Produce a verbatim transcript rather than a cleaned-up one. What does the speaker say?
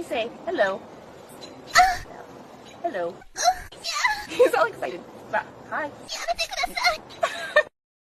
say hello. Hello. Yeah. He's all excited. But, hi. Yamete kudasai.